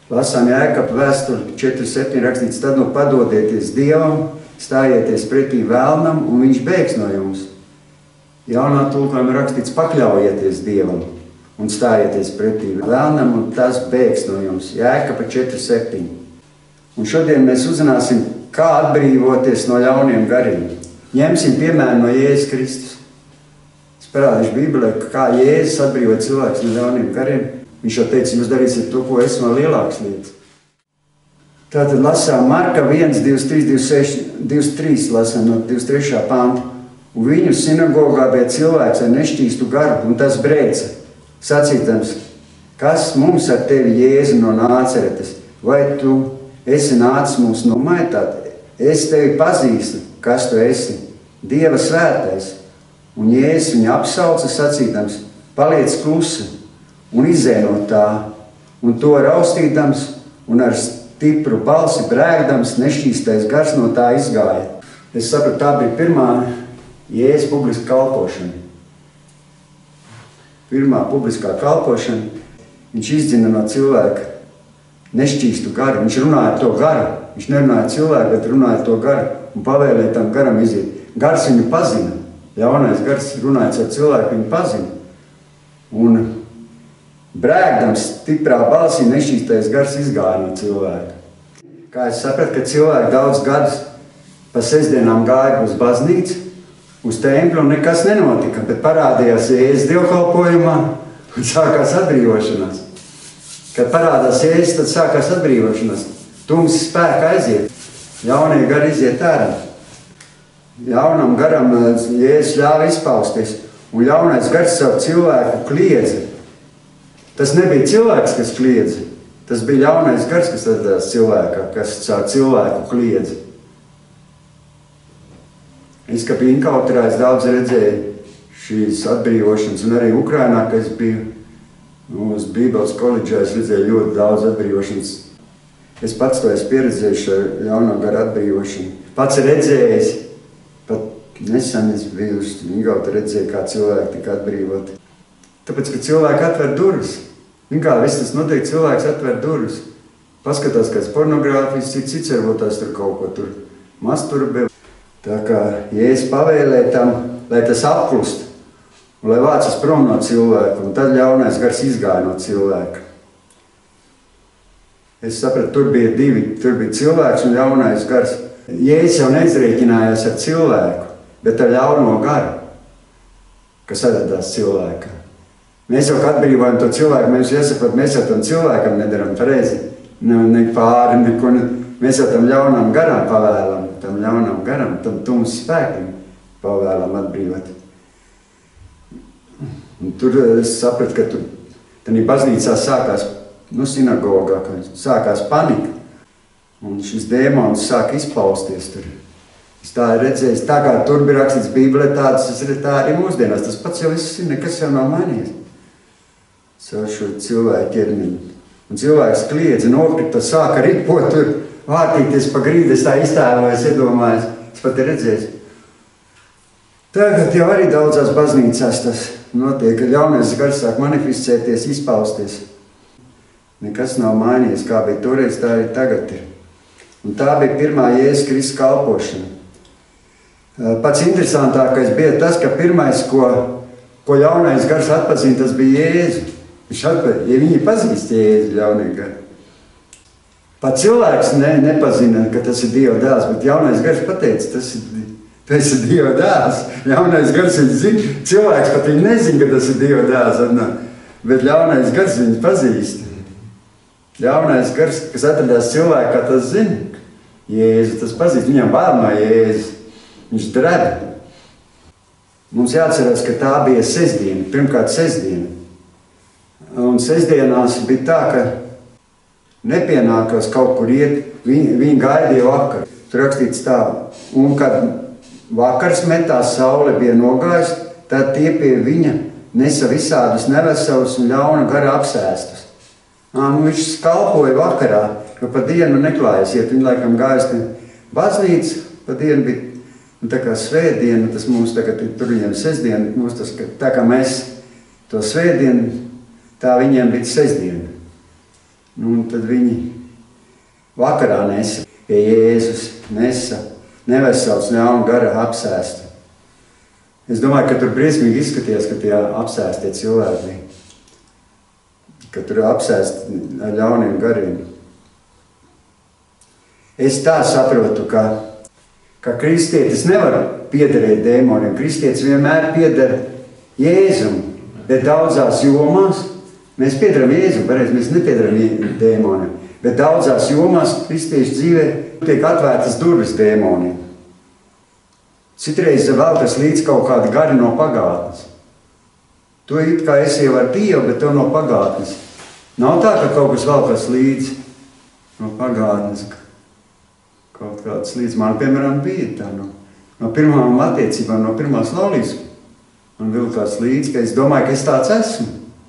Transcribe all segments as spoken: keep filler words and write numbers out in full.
Lasām Jēkaba vēstuli četri septiņi rakstīts, tad nu padodieties Dievam, stājieties pretī vēlnam, un viņš bēgs no jums. Jaunā tulkojumā rakstīts, pakļaujieties Dievam un stājieties pretī vēlnam, un tas bēgs no jums. Jēkaba četri septiņi. Un šodien mēs uzzināsim, kā atbrīvoties no ļauniem gariem. Ņemsim piemēru no Jēzus Kristus. Es parādīšu Bībelē, kā Jēzus atbrīvo cilvēks no ļauniem gariem. Viņš jau teica, jūs darīsiet to, ko es vēl lielākas lietas. Tātad lasām Marka viens, divdesmit trīs, divdesmit seši, divdesmit trīs lasām no divdesmit trešā panta. Un viņu sinagogā bija cilvēks ar nešķīstu garu, un tas brēca, sacīdams, kas mums ar tevi, Jēzu, no Nāceretes? Vai tu esi nācis mums nomaitāt? Es tevi pazīstu, kas tu esi, Dieva svētais. Un Jēzus viņu apsauca, sacīdams, paliec klusi un izej no tā, un to raustīdams un ar stipru balsi brēgdams nešķīstais gars no tā izgāja. Es sapratu, tā bija pirmā Jēzus publiska kalpošana. Pirmā publiskā kalpošana. Viņš izdzina no cilvēka nešķīstu garu. Viņš runāja to garu. Viņš nerunāja cilvēku, bet runāja to garu un pavēlēja tam garam iziet. Gars viņu pazina. Ļaunais gars runājot ar cilvēku viņu pazina. Un brēgdams stiprā balsī nešķīstais gars izgāja no cilvēka. Kā es sapratu, ka cilvēki daudz gadus pa sestdienām gāja uz baznīcu, uz templi, un nekas nenotika, bet parādījās Jēzus dievkalpojumā un sākās atbrīvošanās. Kad parādās Jēzus, tad sākās atbrīvošanās. Tums spēka aiziet, ļaunie gari iziet ārā. Ļaunam garam Jēzus ļāva izpausties, un ļaunais gars savu cilvēku kliedza. Tas nebija cilvēks, kas kliedza. Tas bija ļaunais gars, kas atradās cilvēkā, kas caur cilvēku kliedza. Es, kā biju inkautrā, es daudz redzēju šīs atbrīvošanas, un arī Ukrainā, kad es biju uz Bībeles koledžā, es redzēju ļoti daudz atbrīvošanas. Es pats to esmu pieredzējis ar ļauno garu atbrīvošanu. Pats redzējis, pat nesen es biju uz Ingautu redzēju, kā cilvēki tika atbrīvoti. Tāpēc, ka cilvēki atver durvis. Un kā viss tas notiek, cilvēks atver durvis. Paskatās kāds pornogrāfijas, cits cits varbūt tās tur kaut ko tur masturbē. Tā kā Jēzus pavēlēja tam, lai tas apklust, un lai vācas prom no cilvēka, un tad ļaunais gars izgāja no cilvēka. Es sapratu, tur bija divi, tur bija cilvēks un ļaunais gars. Jēzus jau neizrēķinājās ar cilvēku, bet ar ļauno garu, kas atradās cilvēkā. Mēs jau, kad atbrīvojam to cilvēku, mēs iesaprat, mēs jau tam cilvēkam nedaram pareizi, ne, ne pāri, neko, ne. Mēs jau tam ļaunam garam pavēlam, tam ļaunam garam, tam tums spēkiem pavēlam atbrīvot. Un tur es sapratu, ka tur, tanī baznīcā sākās, nu, sinagogā, sākās panika, un šis dēmons sāk izpausties tur. Es tā redzēju, tā kā tur bija rakstīts Bībelē, tādas es redzu, tā arī mūsdienās. Tas pats jau viss ir, nekas jau nav mainījies. Savu šo cilvēku ķermeni. Un cilvēks kliedza, nokrita, sāka ripot tur, vārtīties pa grīdu, es tā iztēlojas, iedomājas. Es pat ir redzējis. Tagad jau arī daudzās baznīcās tas notiek, ka ļaunais gars sāk manifestēties, izpausties. Nekas nav mainījies, kā bija toreiz, tā arī tagad ir. Un tā bija pirmā Jēzus Kristus kalpošana. Pats interesantākais bija tas, ka pirmais, ko, ko ļaunais gars atpazina, tas bija Jēzu. Viņš atpazina, ja viņi pazīst Jēzu ļaunie gari. Pat cilvēks ne, nepazina, ka tas ir Dieva dēls, bet ļaunais gars pateica, tas ir, tas ir Dieva dēls. Ļaunais gars viņš zina, cilvēks pat viņi nezina, ka tas ir Dieva dēls, bet ļaunais gars viņu pazīst. Ļaunais gars, kas atradās cilvēkā, tas zina. Jēzu tas pazīst, viņam bail no Jēzus. Viņš dreb. Mums jāatcerās, ka tā bija sestdiena, pirmkārt sestdiena. Un sestdienās bija tā, ka nepienākās kaut kur iet, viņi, viņi gaidīja vakar. Tur rakstīts tā, un kad vakars metās, saule bija nogājis, tad tie pie viņa nesa visādus neveselus un ļauna gara apsēstus. Ā, nu viņš kalpoja vakarā, jo pa dienu neklājas iet, viņi laikam gājas baznīca, pa dienu bija. Un tā kā svētdiena, tas mums tagad ir tur viņiem sestdiena, mums tas, tā kā mēs to svētdienu, tā viņiem bija sestdiena. Nu, un tad viņi vakarā nesa pie Jēzus, nesa nevesels ļaunu gara apsēstu. Es domāju, ka tur briesmīgi izskatījās, ka tie apsēstie cilvēki, ka tur apsēsti ar ļauniem gariem. Es tā saprotu, ka, ka kristietis nevar piederēt dēmoniem. Kristietis vienmēr pieder Jēzum, bet daudzās jomās mēs piederam Jēzum, pareizi, mēs nepiedaram dēmoniem, bet daudzās jomās kristiešu dzīvē tiek atvērtas durvis dēmoniem. Citreiz velkas līdz kaut kādi gari no pagātnes. Tu it kā esi jau ar Dievu, bet tev no pagātnes. Nav tā, ka kaut kas velkas līdz no pagātnes. Kaut kāds līdz man, piemēram, bija tā no, no pirmām attiecībām, no pirmās laulības. Man vilkās līdz, ka es domāju, ka es tāds esmu.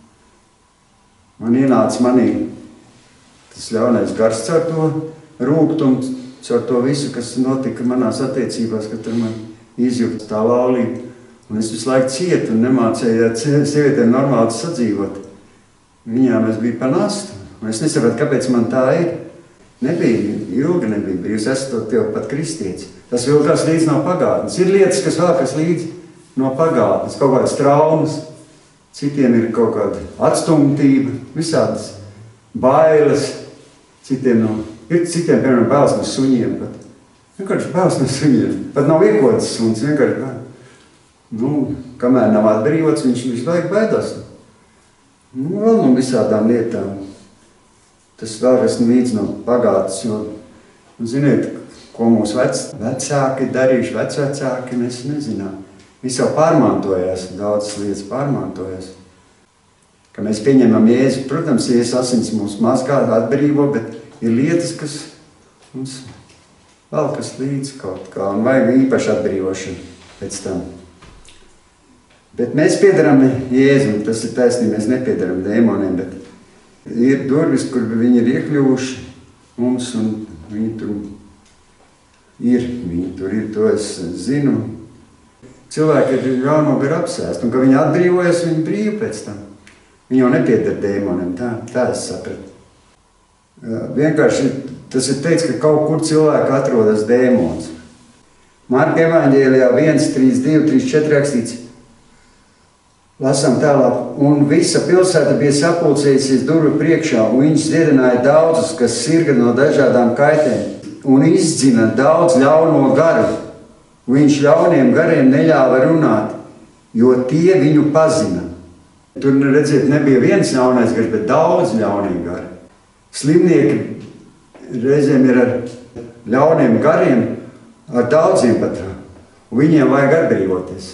Man ienāca manī tas ļaunais gars caur to rūgtumu, caur to visu, kas notika manās attiecībās, ka tur man izjūta tā laulība. Un es visu laiku cietu un nemācēju sievietēm normāli sadzīvot. Viņām es biju pa nastu. Un es nesapratu, kāpēc man tā ir. Nebija, ilgi nebija brīvs, esot tev pat kristietis. Tas vilkās līdz no pagātnes. Ir lietas, kas velkas līdz no pagātnes, kaut kādas traumas. Citiem ir kaut kāda atstumtība, visādas bailes. Citiem, no, ir citiem, piemēram, bailes no suņiem pat. Vienkārši bailes no suņiem. Pat nav iekodas suns, vienkārši bailes. Nu, kamēr nav atbrīvots, viņš visu laiku baidās. Nu, vēl no visādām lietām. Tas vēlreiz līdz no pagātnes, jo, ziniet, ko mūsu vec, vecāki darījuši, vecvecāki, mēs nezinām. Viss jau pārmantojās, daudzas lietas pārmantojās. Ka mēs pieņemam Jēzu, protams, Jēzus asins mūs mazgā, atbrīvo, bet ir lietas, kas mums velkas līdz kaut kā, un vajag īpaši atbrīvošanu pēc tam. Bet mēs piederam Jēzum, tas ir taisnība, mēs nepiedaram dēmoniem, bet ir durvis, kur viņi ir iekļuvuši mums, un viņi tur ir, viņi tur ir, to es zinu. Cilvēki ir ļauno garu apsēst, un ka viņi atbrīvojas, viņi brīvi pēc tam. Viņi jau nepieder dēmoniem, tā, tā es sapratu. Vienkārši tas ir teiks, ka kaut kur cilvēki atrodas dēmons. Marka evaņģēlijā viens, trīs, divi, trīs, četri rakstīts. Lasām tālāk. Un visa pilsēta bija sapulcējusies durvju priekšā, un viņš dziedināja daudzus, kas sirga no dažādām kaitēm, un izdzina daudz ļauno garu. Viņš ļauniem gariem neļāva runāt, jo tie viņu pazina. Tur, redziet, nebija viens ļaunais gars, bet daudz ļaunie gari. Slimnieki reizēm ir ar ļauniem gariem, ar daudziem pat, un viņiem vajag atbrīvoties.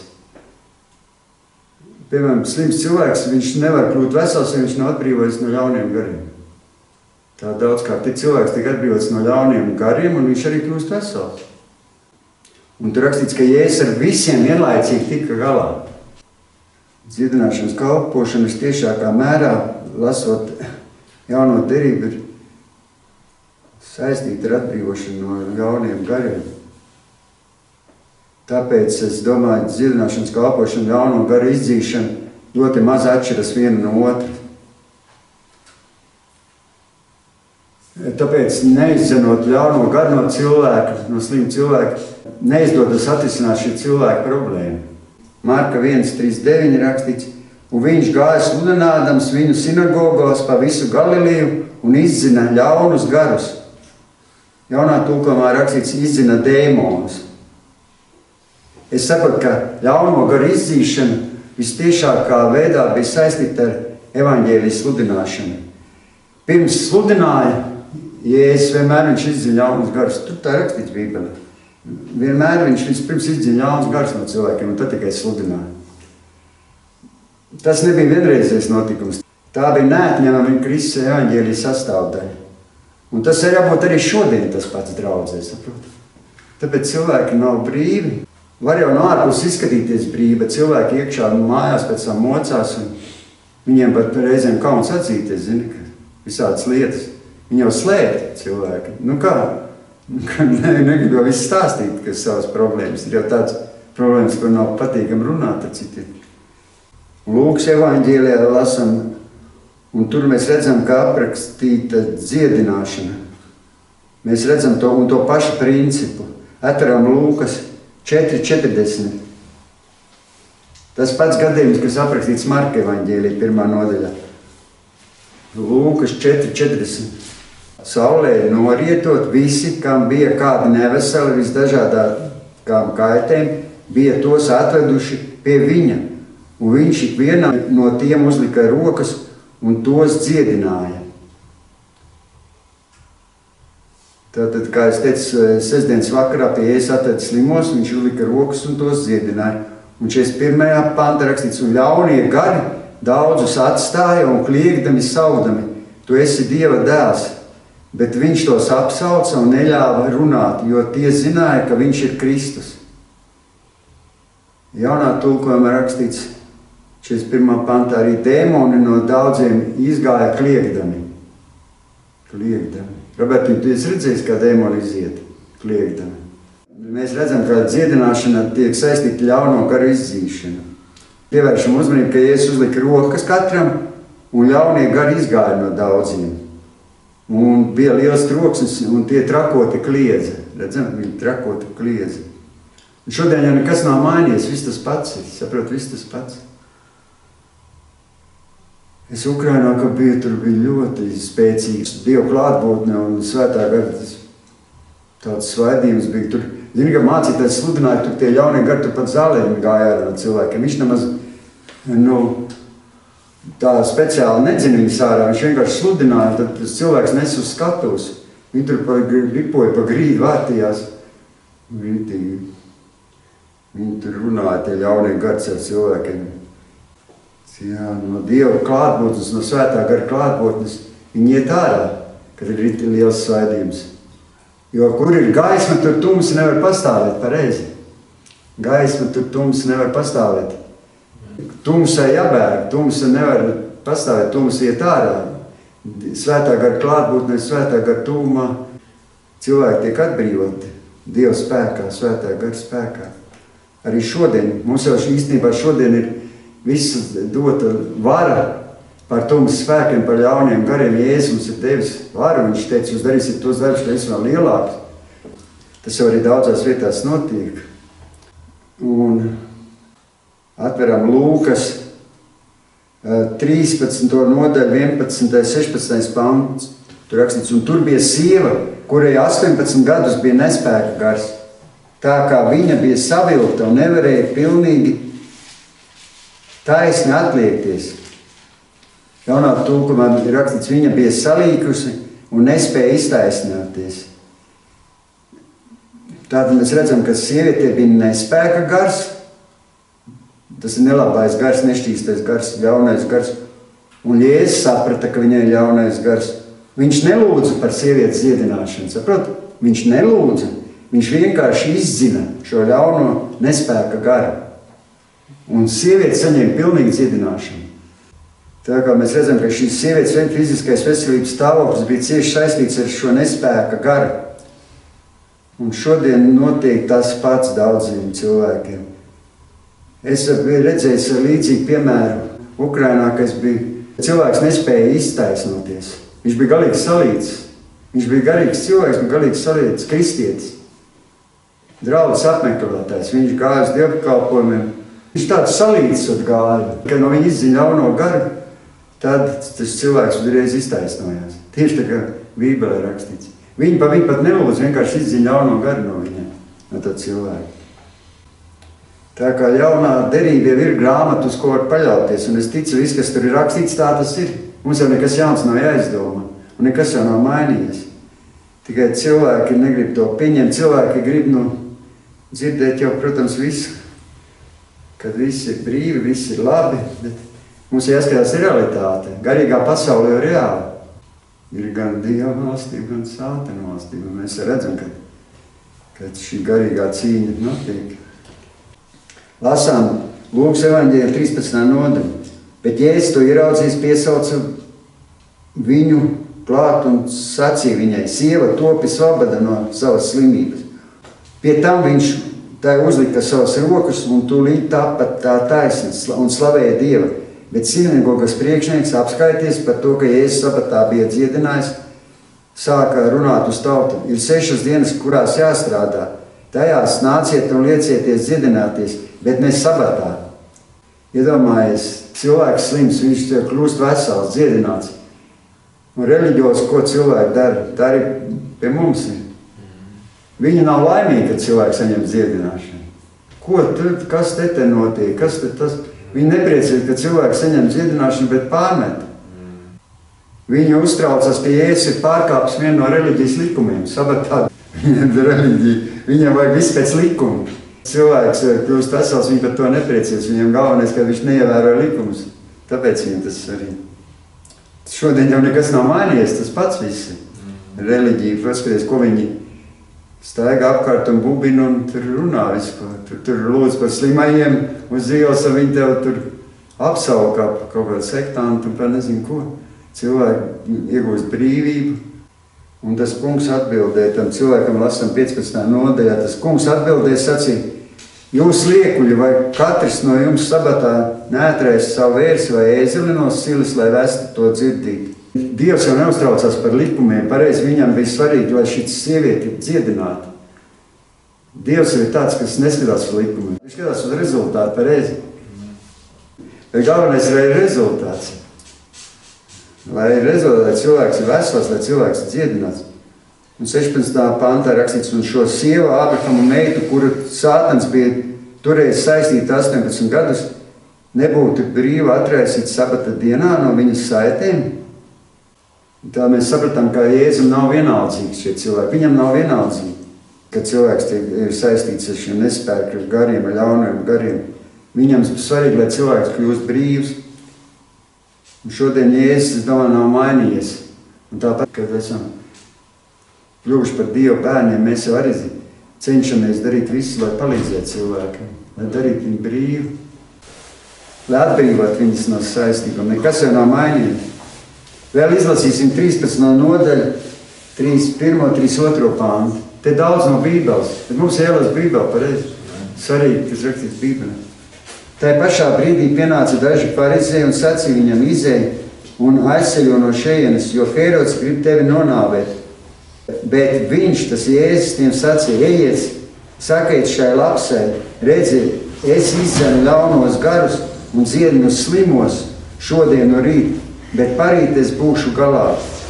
Piemēram, slims cilvēks, viņš nevar kļūt vesels, ja viņš nav atbrīvojies no ļauniem gariem. Tā daudzkārt ir cilvēks tiek atbrīvots no ļauniem gariem, un viņš arī kļūst vesels. Un tur rakstīts, ka Jēzus ar visiem vienlaicīgi tika galā. Dziedināšanas kalpošanas tiešākā mērā, lasot jauno derību, ir saistīta ar atbrīvošanu no ļauniem gariem. Tāpēc es domāju, ka dziedināšanas kalpošana, ļauno garu izdzīšana ļoti maz atšķiras viena no otras. Tāpēc neizdzenot ļauno garu no cilvēka, no slima cilvēka, neizdodas atrisināt šī cilvēka problēma. Marka viens, trīs, deviņi rakstīts, un viņš gāja sludinādams viņu sinagogos pa visu Galiliju un izdzina ļaunus garus. Jaunā tulkojumā rakstīts izdzina dēmonus. Es saprotu, ka ļauno garu izdzīšana vistiešākā veidā bija saistīta ar evaņģēlijas sludināšanu. Pirms sludināja Jēzus, vienmēr viņš izdzina ļaunus garus. Tur tā rakstīts Bībelē. Vienmēr viņš vispirms izdzina ļaunus garus no cilvēkiem, un tad tikai sludināja. Tas nebija vienreizējs notikums. Tā bija neatņemama Kristus evaņģēlijas sastāvdaļa. Un tas ir jābūt arī šodien tas pats draudzē, saprot. Tāpēc cilvēki nav brīvi. Var jau no ārpus izskatīties brīvi, bet cilvēki iekšā mājās pēc tam mocās, un viņiem pat reizēm kauns atzīties, zini, ka visādas lietas. Viņi jau slēpj cilvēki. Nu kā? Ne, negribu jau visu stāstīt, kas savas problēmas. Ir jau tāds problēmas, kur nav patīkam runāt ar citiem. Lūkas evaņģēlijā lasam Un tur mēs redzam, kā aprakstīta dziedināšana. Mēs redzam to un to pašu principu. Atveram Lūkas četri četrdesmit. Tas pats gadījums, kas aprakstīts Marka evaņģēlī pirmā nodaļā. Lūkas četri četrdesmit. Saulē norietot visi, kam bija kādi neveseli, visdažādākām kaitēm, bija tos atveduši pie viņa. Un viņš ikvienam no tiem uzlika rokas un tos dziedināja. Tātad, kā es teicu, sestdienas vakarā pie Jēzus atveda slimos, viņš uzlika rokas un tos dziedināja. Un četrdesmit pirmajā pantā rakstīts, un ļaunie gari daudzus atstāja un kliegdami saudami, tu esi Dieva dēls. Bet viņš tos apsauca un neļāva runāt, jo tie zināja, ka viņš ir Kristus. Jaunā tulkojumā rakstīts četrdesmit pirmā pantā, arī dēmoni no daudziem izgāja kliegdami. Kliegdami. Roberti, tu esi redzējis, kā dēmoni iziet? Kliegdami. Mēs redzam, ka dziedināšana tiek saistīta ļauno garu izdzīšanu. Pievēršam uzmanību, ka Jēzus uzlika rokas katram un ļaunie gari izgāja no daudziem. Un bija liels troksnis, un tie trakoti kliedza. Redzam, viņi trakoti kliedza. Un šodien jau nekas nav mainījies, viss tas pats ir. Saprot, viss tas pats. Es Ukrainā, ka biju, tur bija ļoti spēcīgs Dieva klātbūtne un svētā gara tāds svaidījums bija. Tur, zini, ka mācītājs sludināja, tur tie ļaunie gari, tur pat zālēm gāja ārā no cilvēkiem. Viņš nemaz, nu, tā speciāli nedzina viņas ārā, viņš vienkārši sludināja, tad tas cilvēks nes uz skatuves. Viņi tur pa, ripoja pa grīdu, vārtījās. Grītīgi. Viņi tur runāja, tie ļaunie gari ar cilvēkiem. Jā, no Dieva klātbūtnes, no svētā gara klātbūtnes, viņi iet ārā, kad ir liels svaidījums. Jo kur ir gaisma, tur tums nevar pastāvēt pareizi. Gaisma, tur tums nevar pastāvēt. Tumsai jābēg, tumsa nevar pastāvēt, tums iet ārā. Svētā gara klātbūtnē, svētā gara tūmā cilvēki tiek atbrīvoti Dieva spēkā, svētā gara spēkā. Arī šodien, mums jau īstenībā šodien ir viss dota vara par tums spēkiem, par ļauniem gariem. Jēzus mums ir devis varu, viņš teica, jūs darīsiet tos darbus, ka es vēl lielāks. Tas jau arī daudzās vietās notiek. Un atveram Lūkas trīspadsmito nodaļu, vienpadsmitais, sešpadsmitais pants. Tur rakstīts, un tur bija sieva, kurai astoņpadsmit gadus bija nespēka gars. Tā kā viņa bija savilkta un nevarēja pilnīgi taisni atliekties. Jaunā tulkumā ir rakstīts, viņa bija salīkusi un nespēja iztaisnāties. Tātad mēs redzam, ka sievietē bija nespēka gars. Tas ir nelabais gars, nešķīstais gars, ļaunais gars. Un Jēzus saprata, ka viņai ir ļaunais gars. Viņš nelūdza par sievietes dziedināšanu, saprot? Viņš nelūdza. Viņš vienkārši izdzina šo ļauno nespēka garu. Un sieviete saņēma pilnīgu dziedināšanu. Tā kā mēs redzam, ka šīs sievietes fiziskais veselības stāvoklis bija cieši saistīts ar šo nespēka garu. Un šodien notiek tas pats daudziem cilvēkiem. Es biju redzējis līdzīgu piemēru Ukrainā, kas bija, cilvēks nespēja iztaisnoties. Viņš bija galīgi salīts. Viņš bija garīgs cilvēks, bija galīgi salīts, kristietis. Draudzes apmeklētājs. Viņš gāja uz dievkalpojumiem. Viņš tāds salīdzot gāja, kad no viņa izdziņa ļauno garu, tad tas cilvēks uzreiz iztaisnojās. Tieši tā kā Bībelē rakstīts. Viņi pa viņu pat nelūdz, vienkārši izdziņa ļauno garu no viņa, no tā cilvēka. Tā kā jaunā derība jau ir grāmata, uz ko var paļauties, un es ticu, viss, kas tur ir rakstīts, tā tas ir. Mums jau nekas jauns nav jāizdomā, un nekas jau nav mainījies. Tikai cilvēki negrib to pieņemt, cilvēki grib, nu, dzirdēt jau, protams, visu. Kad viss ir brīvi, viss ir labi, bet mums jāskatās realitāte. Garīgā pasaule jau reāli. Ir gan Dieva valstība, gan Sātana valstība. Mēs redzam, ka, ka šī garīgā cīņa notiek. Lasām Lūkas evaņģēlija trīspadsmitā nodaļa. Bet Jēzus to ieraudzījis, piesauca viņu klāt un sacīja viņai, sieva topi svabada no savas slimības. Pie tam viņš tā uzlika savas rokas un tūlīt tāpat tā taisnas un slavēja Dievu. Bet sinagogas priekšnieks apskaities par to, ka Jēzus sabatā bija dziedinājis, sāka runāt uz tautu. Ir sešas dienas, kurās jāstrādā. Tajās nāciet un liecieties dziedināties, bet ne sabatā. Iedomājies, cilvēks slims, viņš kļūst vesels, dziedināts. Un reliģios, ko cilvēki dara, tā arī pie mums ir. Viņi nav laimīgi, kad cilvēks saņem dziedināšanu. Ko tur, kas te te notiek, kas te tas... Viņi nepriecīgi, ka cilvēki saņem dziedināšanu, bet pārmet. Viņi uztraucas, ka Jēzus ir pārkāpis vienu no reliģijas likumiem. Sabatā viņam ir reliģija, viņam vajag viss pēc likuma. Cilvēks kļūst vesels, viņi par to nepriecīgs. Viņam galvenais, ka viņš neievēro likumus. Tāpēc viņam tas arī. Šodien jau nekas nav mainījies, tas pats visi. Reliģija, paskaties, ko viņi staigā apkārt un bubina un tur runā visu, ko. Tur, tur lūdz par slimajiem uz ielas, un viņi tev tur apsauka kaut kādu sektantu un par nezinu ko. Cilvēki iegūst brīvību. Un tas kungs atbildēja tam cilvēkam, lasam piecpadsmitā nodaļā, tas kungs atbildēja sacīja, jūs liekuļi, vai katrs no jums sabatā neatraisa savu vērsi vai ēzeli no silas, lai vestu to dzirdīt. Dievs jau neuztraucās par likumiem, pareizi viņam bija svarīgi, lai šī sieviete dziedinātu. Dievs ir tāds, kas neskatās uz likumiem, viņš skatās uz rezultātu pareizi. Bet galvenais ir rezultāts. Lai rezultāts cilvēks ir vesels, lai cilvēks ir dziedināts. Un sešpadsmitā pantā rakstīts, un šo sievu Ābrahama meitu, kuru sātans bija toreiz saistīta astoņpadsmit gadus, nebūtu brīva atraisīt sabata dienā no viņas saitēm. Tā mēs sapratām, ka Jēzum nav vienaldzīgs šie cilvēki. Viņam nav vienaldzīgi, kad cilvēks ir saistīts ar šiem nespēku gariem, ar ļauniem gariem. Viņam svarīgi, lai cilvēks kļūst brīvs. Un šodien Jēzus, es domāju, nav mainījies. Un tāpat, kad esam kļuvuši par Dievu bērniem, mēs jau arī cenšamies darīt visu, lai palīdzētu cilvēkiem, lai darītu viņu brīvu, lai atbrīvot viņus no saistībām. Nekas jau nav mainījies. Vēl izlasīsim trīspadsmito nodaļu, trīsdesmit pirmo, trīsdesmit otro pāntu. Te daudz no Bībeles, bet mums jālas Bībeli pareizi. Svarīgi, kas rakstīts Bībelē. Tā pašā brīdī pienāca daži farizēji un sacīja viņam izēj un aizceļo no šejienes, jo Hērods grib tevi nonāvēt. Bet viņš, tas Jēzus, tiem sacīja, ejiet, sakiet šai lapsai, redziet, es izdzenu ļaunos garus un dziedinu slimos šodien no rīta, bet parīt es būšu galā.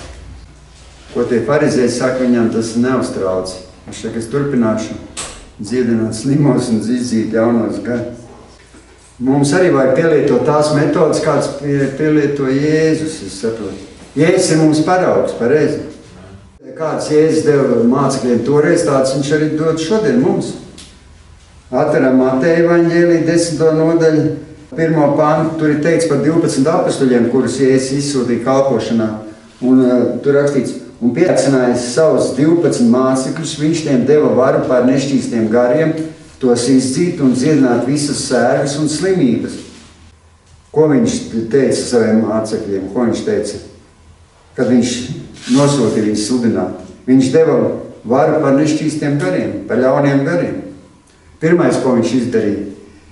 Ko tie farizēji saka, viņam tas neuztrauc. Viņš saka, es turpināšu dziedināt slimos un izdzīt ļaunos garus. Mums arī vajag pielietot tās metodas, kāds pielieto Jēzus, es saprotu. Jēzus ir mums paraugs, pareizi. Kāds Jēzus deva mācekļiem toreiz, tāds viņš arī dod šodien mums. Atveram Mateja evaņģēlī, desmito nodaļu, pirmo pantu, tur ir teikts par divpadsmit apostoļiem, kurus Jēzus izsūtīja kalpošanā. Un uh, tur rakstīts, un pieaicinājis savus divpadsmit mācekļus, viņš tiem deva varu pār nešķīstiem gariem, tos izdzīt un dziedināt visas sērgas un slimības. Ko viņš teica saviem mācekļiem? Ko viņš teica? Kad viņš nosūtīja viņus sludināt. Viņš deva varu par nešķīstiem gariem, par ļauniem gariem. Pirmais, ko viņš izdarīja,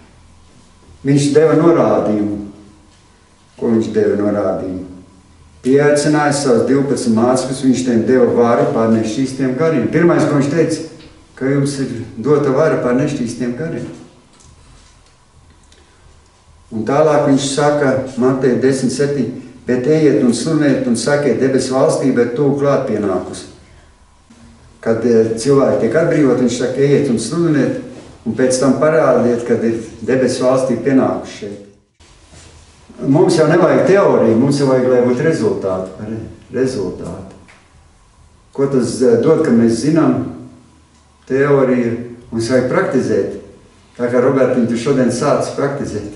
viņš deva norādījumu. Ko viņš deva norādījumu? Pieaicinājis savus divpadsmit mācekļus, viņš tiem deva varu par nešķīstiem gariem. Pirmais, ko viņš teica, ka jums ir dota vara par nešķīstiem gariem. Un tālāk viņš saka, Mateja desmit septiņi, bet ejiet un sludiniet un sakiet, debesu valstība ir tuvu klāt pienākusi. Kad cilvēki tiek atbrīvot, viņš saka, ejiet un sludiniet, un pēc tam parādiet, kad ir debesu valstība pienākusi šeit. Mums jau nevajag teoriju, mums jau vajag, lai būtu rezultāti. Rezultāti. Ko tas dod, ka mēs zinām teoriju, mums vajag praktizēt. Tā kā Robertiņ, tu šodien sācis praktizēt.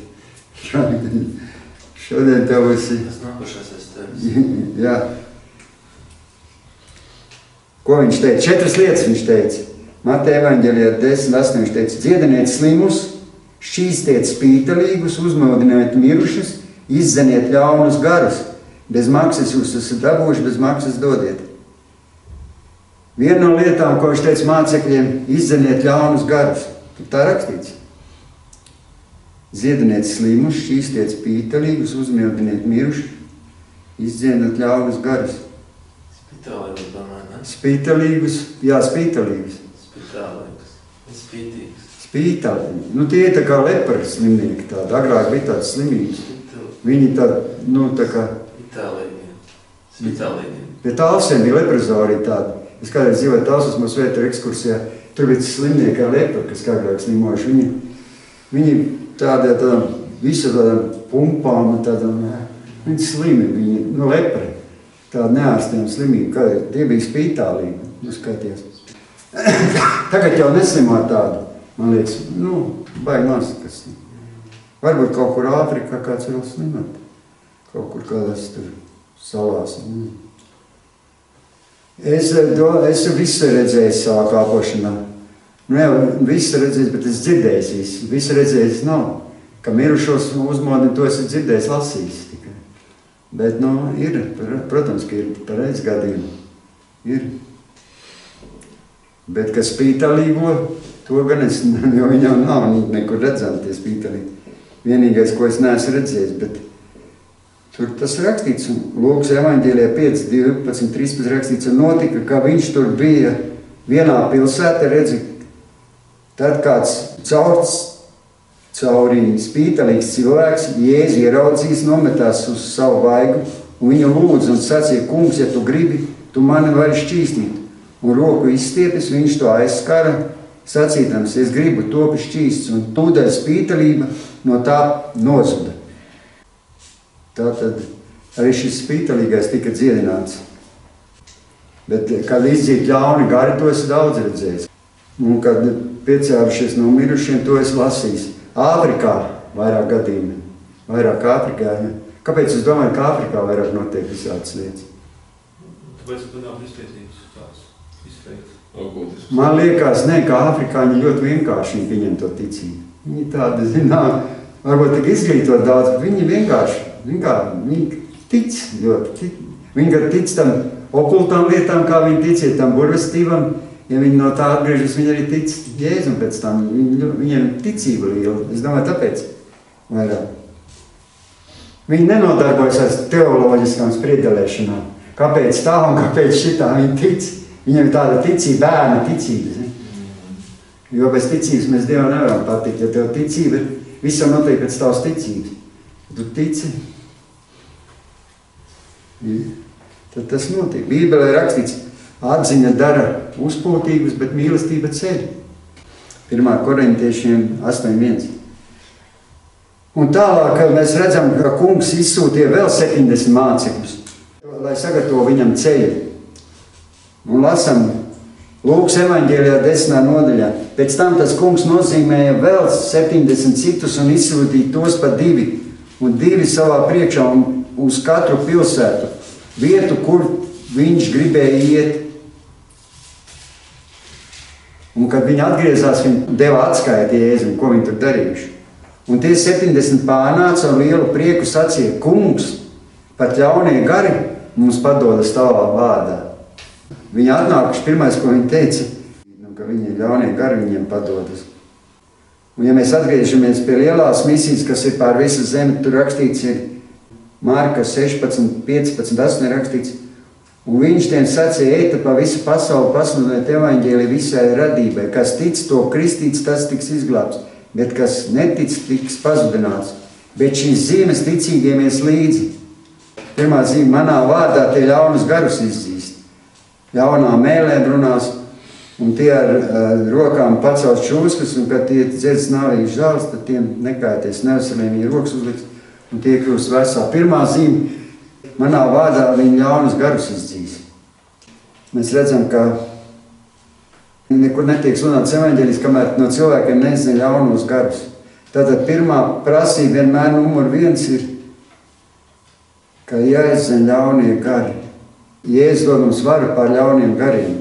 Šodien tev esi... Tas nākušais es tevis. Jā. Ko viņš teica? Četras lietas viņš teica. Mateja evaņģēlijā desmit astoņi viņš teica, dziediniet slimus, šķīstiet spītalīgus, uzmodiniet mirušus, izdzeniet ļaunus garus. Bez maksas jūs esat dabūjuši, bez maksas dodiet. Viena no lietām, ko viņš teica mācekļiem, izdzeniet ļaunus garus. Tur tā rakstīts. Ziediniet slimus, šķīstiet spītalīgus, uzmildiniet mirušus, izdzienat ļaunas garus. Spitālīgus, domāju, ne? Spītalīgus, jā, spītalīgus. Spitālīgus. Spītīgus. Spītalīgi. Nu, tie ir tā kā lepra slimnieki tādi. Agrāk bija tādas slimības. Viņi tādi, nu, tā kā... Spitālīgi. Spitālīgi. Bet Talsiem bija leprazori tādi. Es kādreiz dzīvoju Talsos mūsu vēturu ekskursijā. Tur bija slimnieki ar lepru, kas agrāk slimojuši. Viņi, viņi tādiem, tādām, visu tādām pumpām, tādām, viņi slimi, viņi, nu, lepri. Tāda neārstiem slimība, kādreiz. Tie bija spītālīgi, nu, skaties. Tagad jau neslimo tādu, man liekas, nu, baigi nosakas. Varbūt kaut kur Āfrikā kāds vēl slimot. Kaut kur kādās tur salās. Es, es visu redzēju savā kāpošanā. Nu jau visu redzējis, bet es dzirdējis visu. Visu redzējis nav. Ka mirušos uzmodni to esi dzirdējis, lasījis tikai. Bet, nu, ir, protams, ka ir pareiz gadījumi. Ir. Bet, ka spītalīgo, to gan es, jo viņam nav nekur redzami tie spītalīgi. Vienīgais, ko es neesmu redzējis, bet tur tas rakstīts, un Lūkas evaņģēlijā pieci, divpadsmit, trīspadsmit rakstīts, un notika, ka viņš tur bija vienā pilsētā, redzi, tad kāds caur, caurī spītalīgs cilvēks, Jēzu ieraudzījis, nometās uz savu vaigu, un viņu lūdz un sacīja, kungs, ja tu gribi, tu mani vari šķīstīt. Un roku izstiepis, viņš to aizskara, sacītams, es gribu topi šķīsts, un tūdaļ spītalība no tā nozuda. Tātad arī šis spītalīgais tika dziedināts. Bet, kad izdzīt ļauni gari, to es daudz redzējis. Un, kad piecēlušies no mirušiem, to es lasījis. Āfrikā vairāk gadījumi. Vairāk Āfrikā. Ja. Kāpēc es domāju, ka Āfrikā vairāk notiek visādas lietas? Tāpēc, ka nav izpētības tās izpētes. Man liekas, ne, ka Āfrikāņi ļoti vienkārši viņiem to ticību. Viņi tādi, zinām, varbūt tik izglītot daudz, bet viņi vienkārši, vienkārši, viņi tic ļoti. Tic. Viņi gan tic tam okultām lietām, kā viņi tic, tam burvestīvam, ja viņi no tā atgriežas, viņi arī tic Jēzum pēc tam. Viņi, viņiem ticība liela, es domāju, tāpēc vairāk. Viņi nenodarbojas ar teoloģiskām spriedelēšanām. Kāpēc tā un kāpēc šitā viņi tic? Viņam ir tāda ticība, bērna ticība. Ne? Jo bez ticības mēs Dievam nevaram patikt. Ja tev ticība, visam notiek pēc tavas ticības. Tu tici, tad tas notiek. Bībelē rakstīts, atziņa dara uzpūtīgus, bet mīlestība ceļ. pirmā korintiešiem astoņi viens. Un tālāk mēs redzam, ka kungs izsūtīja vēl septiņdesmit mācekļus, lai sagatavo viņam ceļu. Un lasam Lūkas evaņģēlijā desmitā nodaļā. Pēc tam tas kungs nozīmēja vēl septiņdesmit citus un izsūtīja tos pa divi, un divi savā priekšā un uz katru pilsētu, vietu, kur viņš gribēja iet. Un kad viņi atgriezās, viņi deva atskaiti Jēzum, ko viņi tur darījuši. Un tie septiņdesmit pārnāca un lielu prieku sacīja, kungs, pat ļaunie gari mums padodas tavā vārdā. Viņi atnākuši, pirmais, ko viņi teica, ka viņi ļaunie gari viņiem padodas. Un ja mēs atgriežamies pie lielās misijas, kas ir pār visu zemi, tur rakstīts ir Marka sešpadsmit, piecpadsmit, astoņi rakstīts. Un viņš tiem sacīja, eita pa visu pasauli, pasludināt evaņģēliju visai radībai. Kas tic to kristīts, tas tiks izglābts, bet kas netic, tiks pazudināts. Bet šīs zīmes ticīgiem ies līdzi. Pirmā zīme, manā vārdā tie ļaunus garus izzīst. Ļaunā mēlēm runās, un tie ar, ar rokām pacels čūskas, un kad tie dzedz nāvīgs žāls, tad tiem nekaities neveseliem, viņi rokas uzliks, un tie kļūst vesā. Pirmā zīme, manā vārdā viņi ļaunus garus izdzīs. Mēs redzam, ka nekur netiek sludināts evaņģēlijs, kamēr no cilvēkiem nezina ļaunos garus. Tātad pirmā prasība vienmēr numur viens ir, ka jāizzina ļaunie gari. Jēzus dod mums varu pār ļauniem gariem.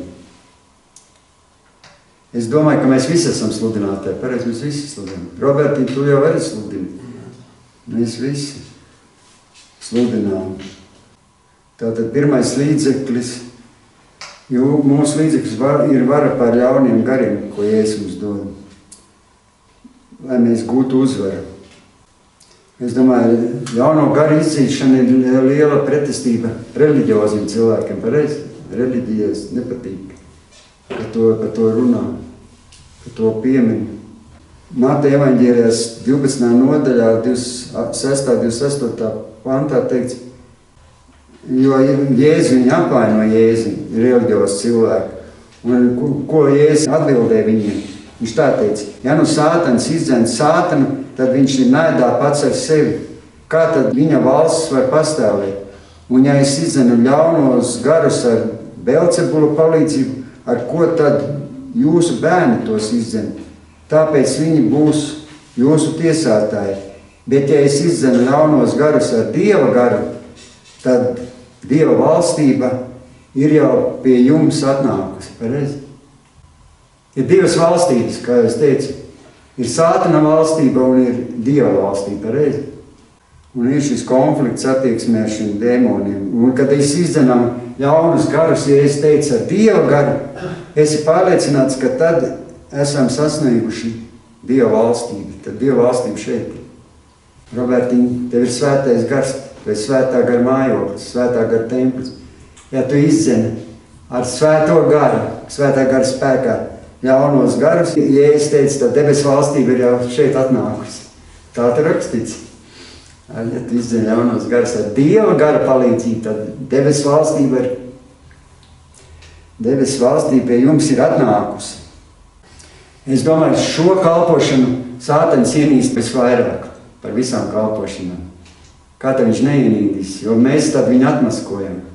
Es domāju, ka mēs visi esam sludinātāji. Pareiz, mēs visi sludinām. Roberti, tu jau arī sludini. Mēs visi sludinām. Tātad pirmais līdzeklis, jo mūsu līdzeklis var, ir vara pār ļauniem gariem, ko Jēzus mums dod. Lai mēs gūtu uzvaru. Es domāju, jauno garu izdzīšana ir liela pretestība reliģioziem cilvēkiem. Pareizi, reliģijas nepatīk, par to, par to runā, par to piemin. Māte evaņģēlijās divpadsmitajā nodaļā, divdesmit sestā, divdesmit sestā pantā teikts, jo Jēzu viņa apvaino Jēzu, reliģios cilvēku. Un ko, ko Jēzus atbildēja viņiem? Viņš tā teica, ja nu sātans izdzen sātanu, tad viņš ir nēdā pats ar sevi. Kā tad viņa valsts var pastāvēt? Un ja es izdzenu ļaunos garus ar Belcebula palīdzību, ar ko tad jūsu bērni tos izdzen? Tāpēc viņi būs jūsu tiesātāji. Bet ja es izdzenu ļaunos garus ar Dieva garu, tad Dieva valstība ir jau pie jums atnākusi. Pareizi? Ir divas valstības, kā es teicu. Ir sātana valstība un ir Dieva valstība. Pareizi? Un ir šis konflikts attieksmē ar šiem dēmoniem. Un kad es izdzenam ļaunus garus, ja es teicu ar Dieva garu, esi pārliecināts, ka tad esam sasnieguši Dieva valstību. Tad Dieva valstība šeit. Robertiņ, tev ir svētais gars, vai svētā gara mājoklis, svētā gara templis. Ja tu izdzeni ar svēto garu, svētā gara spēkā ļaunos garus, ja es teicu, tad debesu valstība ir jau šeit atnākusi. Tā te rakstīts. Ja tu izdzeni ļaunos garus ar Dieva gara palīdzību, tad debesu valstība ir, debesu valstība pie jums ir atnākusi. Es domāju, šo kalpošanu sātans ienīst visvairāk par visām kalpošanām. Kā tad viņš neienīdīs, jo mēs tad viņu atmaskojam.